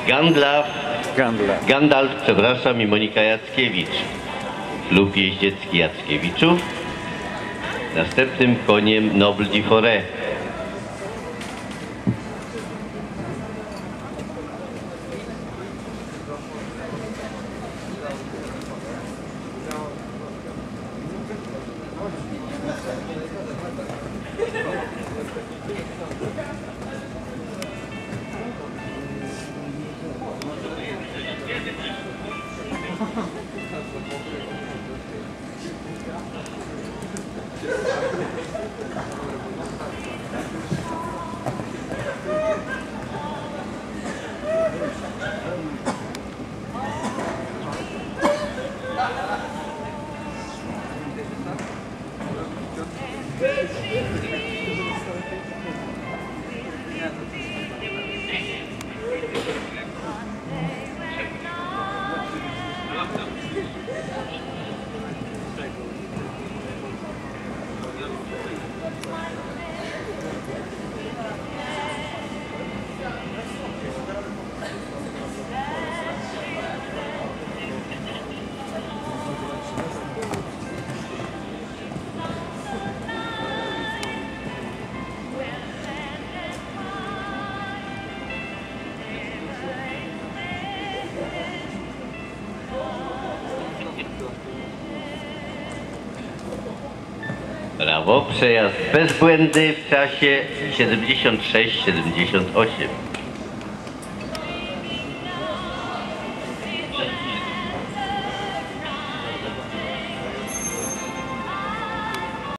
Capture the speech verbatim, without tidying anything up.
Gandalf, Gandalf. Gandalf, przepraszam, i Monika Jackiewicz. Klub jeździecki Jackiewiczów. Następnym koniem Noble di Forêt. Brawo, przejazd bez błędy w czasie siedemdziesiąt sześć siedemdziesiąt osiem.